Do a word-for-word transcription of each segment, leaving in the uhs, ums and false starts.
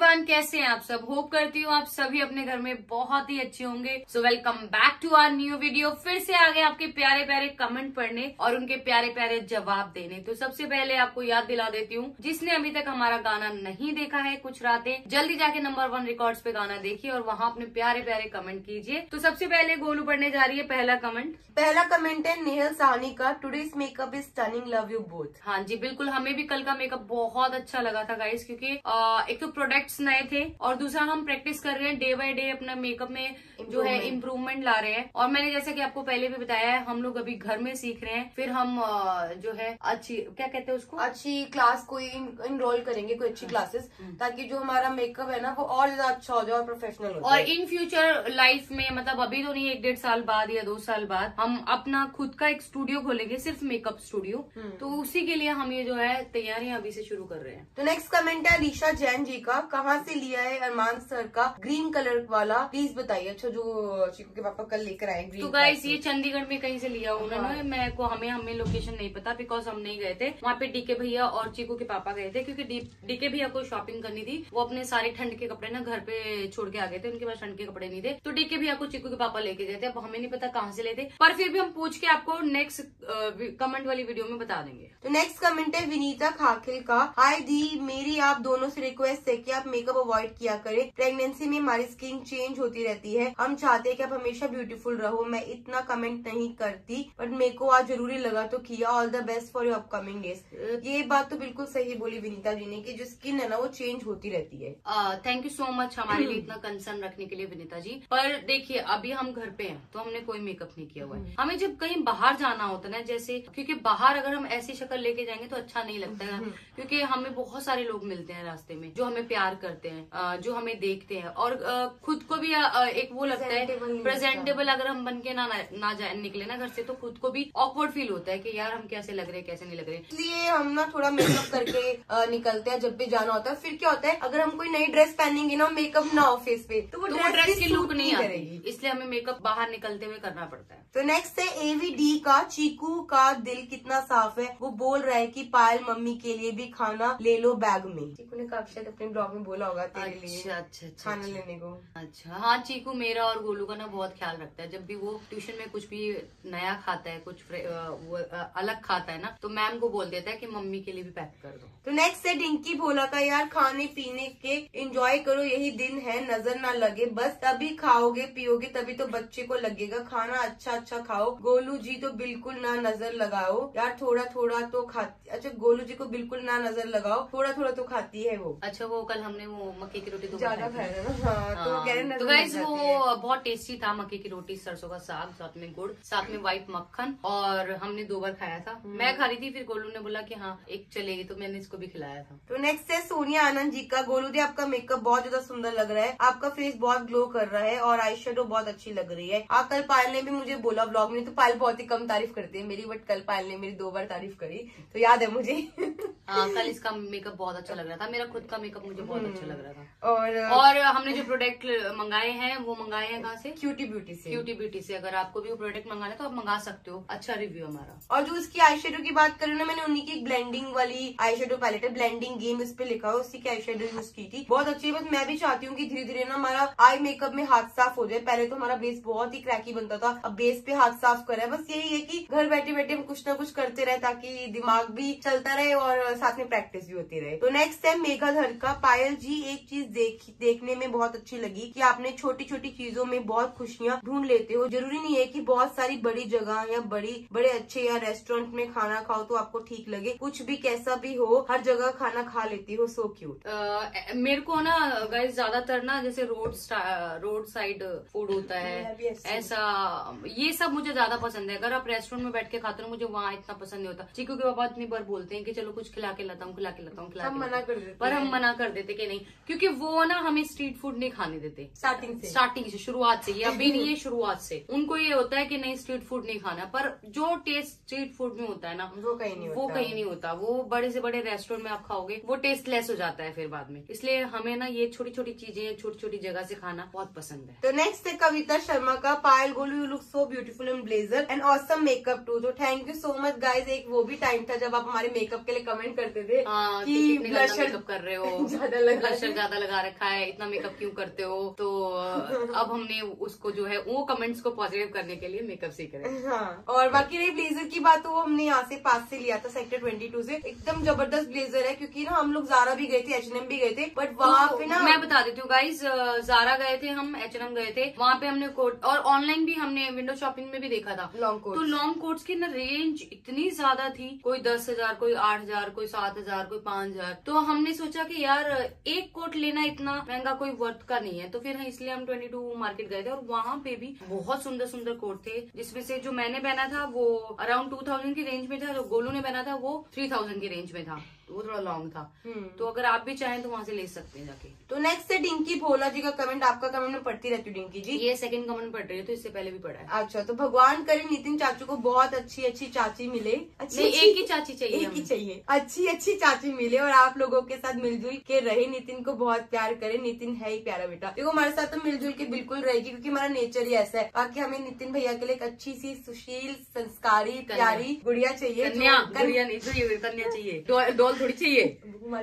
Everyone, कैसे हैं आप सब। होप करती हूँ आप सभी अपने घर में बहुत ही अच्छे होंगे। So welcome back to our new video. फिर से आ गए आपके प्यारे प्यारे कमेंट पढ़ने और उनके प्यारे प्यारे जवाब देने। तो सबसे पहले आपको याद दिला देती हूँ, जिसने अभी तक हमारा गाना नहीं देखा है कुछ रातें, जल्दी जाके नंबर वन रिकॉर्ड्स पे गाना देखिए और वहाँ अपने प्यारे प्यारे कमेंट कीजिए। तो सबसे पहले गोलू पढ़ने जा रही है पहला कमेंट। पहला कमेंट है नेहल साहनी का, today's makeup is stunning, love you both. हाँ जी बिल्कुल, हमें भी कल का मेकअप बहुत अच्छा लगा था गाइस, क्योंकि आ, एक तो प्रोडक्ट्स नए थे और दूसरा हम प्रैक्टिस कर रहे हैं डे बाय डे अपना मेकअप में जो है इम्प्रूवमेंट ला रहे हैं। और मैंने जैसा कि आपको पहले भी बताया है, हम लोग अभी घर में सीख रहे हैं, फिर हम आ, जो है अच्छी क्या कहते हैं उसको, अच्छी क्लास कोई इनरोल करेंगे, कोई अच्छी क्लासेस, ताकि जो हमारा मेकअप है ना वो और ज्यादा अच्छा हो जाए और प्रोफेशनल हो जाए। और इन फ्यूचर लाइफ में, मतलब अभी तो नहीं, एक डेढ़ साल बाद या दो साल बाद हम अपना खुद का एक स्टूडियो खोलेंगे, सिर्फ मेकअप स्टूडियो। तो उसी के लिए हम ये जो है तैयारियां अभी से शुरू कर रहे हैं। तो नेक्स्ट कमेंट है अलीशा जैन जी का, कहाँ से लिया है अरमान सर का ग्रीन कलर वाला, प्लीज बताइए। अच्छा, जो चीकू के पापा कल लेकर आए ग्रीन। तो गाइस ये चंडीगढ़ में कहीं से लिया उन्होंने। हाँ। मैं को हमें हमें लोकेशन नहीं पता, बिकॉज हम नहीं गए थे वहाँ पे। डीके भैया और चीकू के पापा गए थे, क्योंकि डीके भैया को शॉपिंग करनी थी। वो अपने सारे ठंड के कपड़े ना घर पे छोड़ के आ गए थे, उनके पास ठंड के कपड़े नहीं थे। तो डीके भैया को चीकू के पापा लेके गए थे। अब हमें नहीं पता कहाँ से ले थे, पर फिर भी हम पूछ के आपको नेक्स्ट कमेंट वाली वीडियो में बता देंगे। तो नेक्स्ट कमेंट है विनीता खाखिल का, हाय दी, मेरी आप दोनों से रिक्वेस्ट है कि आप मेकअप अवॉइड किया करें। प्रेगनेंसी में हमारी स्किन चेंज होती रहती है, हम चाहते हैं कि आप हमेशा ब्यूटीफुल रहो। मैं इतना कमेंट नहीं करती, बट मेरे को आज जरूरी लगा तो किया। All the best for your upcoming days. ये बात तो बिल्कुल सही बोली विनीता जी ने कि जो स्किन है ना वो चेंज होती रहती है। थैंक यू सो मच हमारे लिए इतना कंसर्न रखने के लिए विनीता जी। पर देखिए अभी हम घर पे हैं तो हमने कोई मेकअप नहीं किया हुआ है। हमें जब कहीं बाहर जाना होता है ना, जैसे क्योंकि बाहर अगर हम ऐसी शक्ल लेके जाएंगे तो अच्छा नहीं लगता है, क्योंकि हमें बहुत सारे लोग मिलते हैं रास्ते में जो हमें प्यार करते हैं, जो हमें देखते हैं और खुद को भी एक वो लगता है प्रेजेंटेबल। अगर हम बन के ना ना जाए निकले ना घर से, तो खुद को भी ऑकवर्ड फील होता है कि यार हम कैसे लग रहे हैं कैसे नहीं लग रहे। इसलिए हम ना थोड़ा मेकअप करके निकलते हैं जब भी जाना होता है। फिर क्या होता है, अगर हम कोई नई ड्रेस पहनेंगे ना, मेकअप ना हो फेस पे, तो वो तो ड्रेस की लुक नहीं आएगी, इसलिए हमें मेकअप बाहर निकलते हुए करना पड़ता है। तो नेक्स्ट है एवी डी का, चीकू का दिल कितना साफ है, वो बोल रहा है कि पायल मम्मी के लिए भी खाना ले लो बैग में। चीकू ने काफी शायद अपने ब्लॉग में बोला होगा तेरे अच्छा, लिए अच्छा, अच्छा, खाना अच्छा, लेने को। अच्छा हाँ, चीकू मेरा और गोलू का ना बहुत ख्याल रखता है। जब भी वो ट्यूशन में कुछ भी नया खाता है, कुछ वो अलग खाता है ना, तो मैम को बोल देता है कि मम्मी के लिए भी पैक कर दो। तो नेक्स्ट है डिंकी भोला का, यार खाने पीने के एंजॉय करो, यही दिन है, नजर ना लगे, बस तभी खाओगे पियोगे तभी तो बच्चे को लगेगा। खाना अच्छा अच्छा खाओ। गोलू जी तो बिल्कुल ना नजर लगाओ यार, थोड़ा थोड़ा तो खाती। अच्छा, गोलू जी को बिल्कुल ना नजर लगाओ, थोड़ा थोड़ा तो खाती है वो। अच्छा, वो कल हमने वो मक्के की रोटी तो ज्यादा खाया ना। हाँ, तो वो कह रहे हैं तो गाइस वो बहुत टेस्टी था। मक्के की रोटी, सरसों का साग, साथ में गुड़, साथ में व्हाइट मक्खन, और हमने दो बार खाया था। मैं खा रही थी, फिर गोलू ने बोला कि हाँ एक चलेगी, तो मैंने इसको भी खिलाया था। तो नेक्स्ट है सोनिया आनंद जी का, गोलू जी आपका मेकअप बहुत ज्यादा सुंदर लग रहा है, आपका फेस बहुत ग्लो कर रहा है और आई शेडो बहुत अच्छी लग रही है। आप कल पायल ने भी मुझे बोला ब्लॉग में, तो पायल बहुत ही कम तारीफ करती है मेरी, बट कल पायल ने मेरी दो बार तारीफ करी, तो याद है मुझे। हाँ, कल इसका मेकअप बहुत अच्छा लग रहा था, मेरा खुद का मेकअप मुझे बहुत अच्छा लग रहा था। और और हमने जो प्रोडक्ट मंगाए हैं वो मंगाए हैं कहाँ से? क्यूटी ब्यूटी से। क्यूटी ब्यूटी से। अगर आपको भी वो प्रोडक्ट मंगाना है तो आप मंगा सकते हो, अच्छा रिव्यू हमारा। और जो उसकी आई शेडो की बात करें ना, मैंने उन्हीं की ब्लेंडिंग वाली आई शेडो पैलेट है, ब्लेंडिंग गेम इस पे लिखा है, उसी की आई शेडो यूज की थी, बहुत अच्छी है। बस मैं भी चाहती हूँ कि धीरे धीरे ना हमारा आई मेकअप में हाथ साफ हो जाए। पहले तो हमारा बेस बहुत ही क्रैकी बनता था, अब बेस पे हाथ साफ कर रहा है। बस यही है कि घर बैठे बैठे हम कुछ ना कुछ करते रहे, ताकि दिमाग भी चलता रहे और साथ में प्रैक्टिस भी होती रहे। तो नेक्स्ट है मेघाधर का, पायल जी एक चीज देख देखने में बहुत अच्छी लगी कि आपने छोटी छोटी चीजों में बहुत खुशियाँ ढूंढ लेते हो। जरूरी नहीं है कि बहुत सारी बड़ी जगह या बड़ी बड़े अच्छे या रेस्टोरेंट में खाना खाओ तो आपको ठीक लगे, कुछ भी कैसा भी हो हर जगह खाना खा लेती हो। So cute. मेरे को ना गाइस ज्यादातर ना जैसे रोड रोड साइड फूड होता है ऐसा, ये सब मुझे ज्यादा पसंद है। अगर आप रेस्टोरेंट में बैठ के खाते हो, मुझे वहाँ इतना पसंद नहीं होता। चीकू के पापा इतनी बार बोलते हैं कि चलो कुछ खिला के लाता हूँ, खिला के लाता हूँ, खिला के मना कर देते, पर हम मना कर देते कि नहीं, क्योंकि वो ना हमें स्ट्रीट फूड नहीं खाने देते स्टार्टिंग से स्टार्टिंग से शुरुआत से। ये अभी नहीं है, शुरुआत से उनको ये होता है कि नहीं स्ट्रीट फूड नहीं खाना। पर जो टेस्ट स्ट्रीट फूड में होता है ना, वो कहीं नहीं वो होता। कहीं नहीं होता। वो बड़े से बड़े रेस्टोरेंट में आप खाओगे वो टेस्ट लेस हो जाता है फिर बाद में। इसलिए हमें ना ये छोटी छोटी चीजें छोटी छोटी जगह से खाना बहुत पसंद है। तो नेक्स्ट है कविता शर्मा का, Payal Golu you look so beautiful in blazer and awesome makeup too. तो thank you so much guys. एक वो भी टाइम था जब आप हमारे मेकअप के लिए कमेंट करते थे हाँ, कि ब्लशर मेकअप कर रहे हो, ज्यादा लग ब्लशर ज्यादा लगा रखा है, इतना मेकअप क्यों करते हो। तो अब हमने उसको जो है वो कमेंट्स को पॉजिटिव करने के लिए मेकअप सीख रहे हैं। हाँ, और बाकी रही ब्लेजर की बात, तो वो हमने यहाँ से पास से लिया था सेक्टर ट्वेंटी टू से। एकदम जबरदस्त ब्लेजर है, क्योंकि ना हम लोग जारा भी गए थे, एच एन एम भी गए थे, बट वहाँ पे ना मैं बता देती हूँ गाइज, जारा गए थे हम, एच एन एम गए थे, वहाँ पे हमने कोट और ऑनलाइन भी हमने विंडो शॉपिंग में भी देखा था लॉन्ग कोट। तो लॉन्ग कोट्स की ना रेंज इतनी ज्यादा थी, कोई दस हजार कोई आठ हजार कोई सात हजार कोई पांच हजार तो हमने सोचा कि यार एक कोट लेना इतना महंगा कोई वर्थ का नहीं है। तो फिर इसलिए हम ट्वेंटी टू मार्केट गए थे और वहाँ पे भी बहुत सुंदर सुंदर कोट थे, जिसमें से जो मैंने पहना था वो अराउंड टू थाउजेंड की रेंज में था, जो गोलू ने पहना था वो थ्री थाउजेंड की रेंज में था, वो थोड़ा लॉन्ग था। तो अगर आप भी चाहें तो वहाँ से ले सकते हैं जाके। तो नेक्स्ट है डिंकी भोला जी का कमेंट। आपका कमेंट में पढ़ती रहती हूँ डिंकी जी। ये सेकंड कमेंट पढ़ रही है, तो इससे पहले भी पढ़ा है। अच्छा, तो भगवान करे नितिन चाचू को बहुत अच्छी अच्छी चाची मिले। अच्छी नहीं, एक ही चाची चाहिए, एक ही चाहिए, अच्छी अच्छी चाची मिले और आप लोगों के साथ मिलजुल के रहे। नितिन को बहुत प्यार करे, नितिन है ही प्यारा बेटा। देखो हमारे साथ तो मिलजुल के बिल्कुल रहेगी, क्योंकि हमारा नेचर ही ऐसा है। बाकी हमें नितिन भैया के लिए एक अच्छी सी सुशील संस्कारी प्यारी गुड़िया चाहिए। कन्या, गुड़िया नहीं चाहिए, कन्या चाहिए, डॉल थोड़ी चाहिए,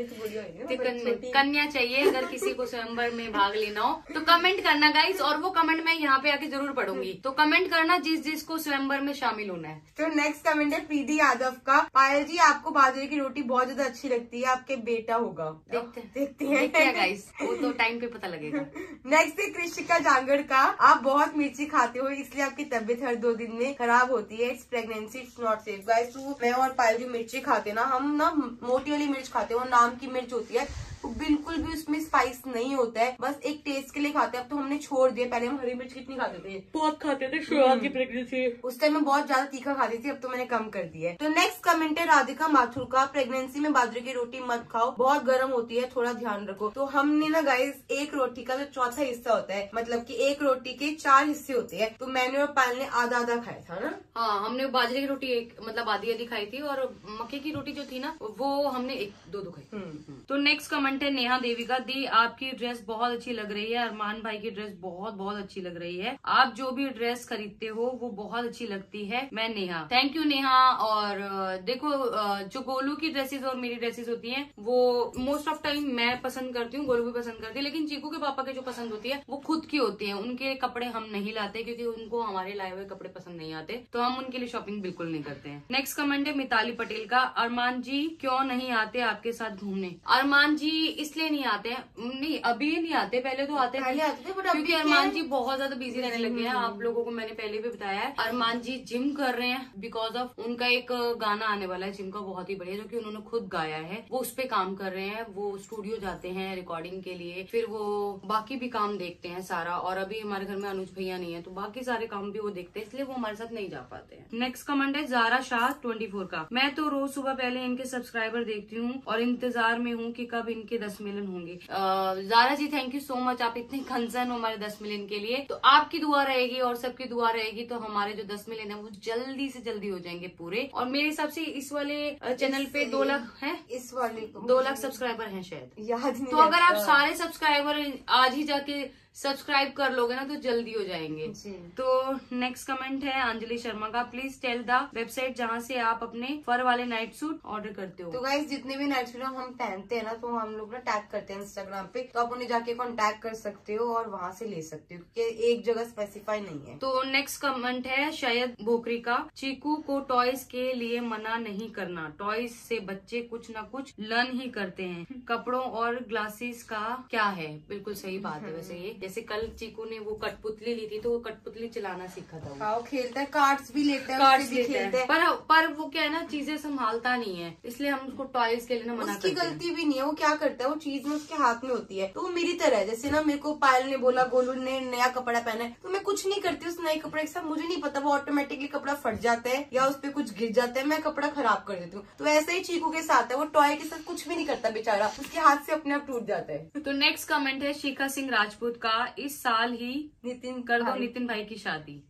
कन्या चाहिए। अगर किसी को स्वयंवर में भाग लेना हो तो कमेंट करना गाइस, और वो कमेंट मैं यहाँ पे आके जरूर पढ़ूंगी। तो कमेंट करना जिस जिसको स्वयंवर में शामिल होना है। तो नेक्स्ट कमेंट है प्रीति यादव का। पायल जी आपको बाजरे की रोटी बहुत ज्यादा अच्छी लगती है, आपके बेटा होगा। देखते देखते हैं देखते हैं गाइस, वो तो टाइम पे पता लगेगा। नेक्स्ट है कृषिका जांगड़ का। आप बहुत मिर्ची खाते हो, इसलिए आपकी तबीयत हर दो दिन में खराब होती है। It's pregnancy, it's not safe. Guys तो मैं और पायल जी मिर्ची खाते ना, हम ना मोटी वाली मिर्च खाते हैं, नाम की मिर्च होती है, तो बिल्कुल भी उसमें स्पाइस नहीं होता है, बस एक टेस्ट के लिए खाते हैं। अब तो हमने छोड़ दिया, पहले हम हरी मिर्च कितनी खाते थे, बहुत खाते थे शुरुआत की प्रेगनेंसी, उस टाइम में बहुत ज्यादा तीखा खाती थी, अब तो मैंने कम कर दिया है। तो नेक्स्ट कमेंट है राधिका माथुर का। प्रेगनेंसी में बाजरे की रोटी मत खाओ, बहुत गर्म होती है, थोड़ा ध्यान रखो। तो हमने ना गाइस एक रोटी का जो चौथा हिस्सा होता है, मतलब कि एक रोटी के चार हिस्से होते हैं, तो मैंने और पायल ने आधा आधा खाया था ना। हाँ, हमने बाजरे की रोटी एक मतलब आधी आधी खाई थी, और मक्के की रोटी जो थी ना वो हमने एक दो दो खाई। तो नेक्स्ट कमेंट है नेहा देवी का। दी आपकी ड्रेस बहुत अच्छी लग रही है, अरमान भाई की ड्रेस बहुत बहुत अच्छी लग रही है, आप जो भी ड्रेस खरीदते हो वो बहुत अच्छी लगती है। मैं नेहा, थैंक यू नेहा। और देखो जो गोलू की ड्रेसेस और मेरी ड्रेसेस होती हैं वो मोस्ट ऑफ टाइम मैं पसंद करती हूँ, गोलू भी पसंद करती है, लेकिन चीकू के पापा के जो पसंद होती है वो खुद की होती है। उनके कपड़े हम नहीं लाते क्योंकि उनको हमारे लाए हुए कपड़े पसंद नहीं आते, तो हम उनके लिए शॉपिंग बिल्कुल नहीं करते हैं। नेक्स्ट कमेंट है मिताली पटेल का। अरमान जी क्यों नहीं आते आपके साथ घूमने? अरमान जी इसलिए नहीं आते हैं, नहीं अभी नहीं आते, पहले तो आते पहले आते थे, बट क्योंकि अरमान जी बहुत ज्यादा बिजी रहने लगे हैं। आप लोगों को मैंने पहले भी बताया है, अरमान जी जिम कर रहे हैं बिकॉज ऑफ उनका एक गाना आने वाला है जिम का, बहुत ही बढ़िया, जो कि उन्होंने खुद गाया है, वो उस पे काम कर रहे हैं। वो स्टूडियो जाते हैं रिकॉर्डिंग के लिए, फिर वो बाकी भी काम देखते हैं सारा, और अभी हमारे घर में अनुज भैया नहीं है तो बाकी सारे काम भी वो देखते हैं, इसलिए वो हमारे साथ नहीं जा पाते हैं। नेक्स्ट कमेंट है जारा शाह ट्वेंटी फोर का। मैं तो रोज सुबह पहले इनके सब्सक्राइबर देखती हूँ और इंतजार में हूँ कि कब इनके दस मिलियन होंगे। Zara ji thank you so much, आप इतने कंसर्न हो हमारे दस मिलियन के लिए, तो आपकी दुआ रहेगी और सबकी दुआ रहेगी तो हमारे जो दस मिलियन है वो जल्दी से जल्दी हो जाएंगे पूरे। और मेरे हिसाब से इस वाले चैनल पे दो लाख है, इस वाले दो लाख सब्सक्राइबर हैं शायद, याद नहीं। तो अगर आप सारे सब्सक्राइबर आज ही जाके सब्सक्राइब कर लोगे ना तो जल्दी हो जाएंगे। तो नेक्स्ट कमेंट है अंजलि शर्मा का। प्लीज टेल द वेबसाइट जहाँ से आप अपने फर वाले नाइट सूट ऑर्डर करते हो। तो गाइस जितने भी नाइट सूट हम पहनते हैं ना, तो हम लोग ना टैग करते हैं इंस्टाग्राम पे, तो आप उन्हें जाके कॉन्टैक्ट कर सकते हो और वहाँ से ले सकते हो, क्योंकि एक जगह स्पेसिफाई नहीं है। तो नेक्स्ट कमेंट है शायद भोकरी का। चीकू को टॉयज के लिए मना नहीं करना, टॉयज से बच्चे कुछ न कुछ लर्न ही करते हैं। कपड़ों और ग्लासेस का क्या है? बिल्कुल सही बात है। वैसे ये जैसे कल चीकू ने वो कठपुतली ली थी तो वो कठपुतली चलाना सीखा था, हाँ, वो खेलता है, कार्ड्स भी लेता है, कार्ड्स भी लेता खेलता है, है। पर पर वो क्या है ना, चीजें संभालता नहीं है, इसलिए हम उसको टॉयज के लिए ना मना करते हैं। उसकी गलती भी नहीं है, वो क्या करता है, वो चीज में उसके हाथ में होती है। तो वो मेरी तरह है, जैसे ना मेरे को पायल ने बोला गोलू ने नया कपड़ा पहना है, तो मैं कुछ नहीं करती उस नए कपड़े के साथ, मुझे नहीं पता वो ऑटोमेटिकली कपड़ा फट जाता है या उस पर कुछ गिर जाता है, मैं कपड़ा खराब कर देती हूँ। तो ऐसा ही चीकू के साथ है, वो टॉय के साथ कुछ भी नहीं करता बेचारा, उसके हाथ से अपने आप टूट जाता है। तो नेक्स्ट कमेंट है शिखा सिंह राजपूत का। इस साल ही नितिन कर दो नितिन भाई की शादी।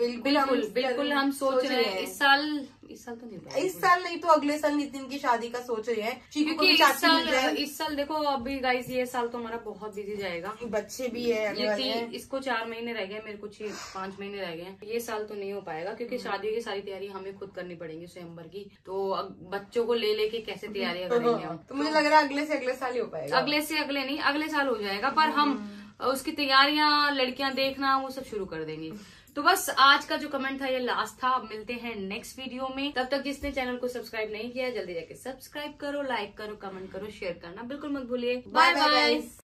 बिल्कुल हम बिल्कुल बिल्कुल हम सोच रहे हैं इस साल इस साल तो नहीं पाएंगे। इस साल नहीं तो अगले साल नितिन की शादी का सोच रहे हैं, क्योंकि इस साल इस साल देखो अभी गाइस ये साल तो हमारा बहुत बिजी जाएगा, बच्चे भी है, ये इसको चार महीने रह गए, मेरे को छह पांच महीने रह गए, ये साल तो नहीं हो पाएगा क्योंकि शादी की सारी तैयारी हमें खुद करनी पड़ेगी स्वयंवर की, तो बच्चों को ले लेके कैसे तैयारियां करेंगे हम। तो मुझे लग रहा है अगले से अगले साल ही हो पाएगा, अगले से अगले नहीं अगले साल हो जाएगा, पर हम उसकी तैयारियां लड़कियां देखना वो सब शुरू कर देंगे। तो बस आज का जो कमेंट था ये लास्ट था। अब मिलते हैं नेक्स्ट वीडियो में, तब तक जिसने चैनल को सब्सक्राइब नहीं किया जल्दी जाके सब्सक्राइब करो, लाइक करो, कमेंट करो, शेयर करना बिल्कुल मत भूलिए। Bye bye.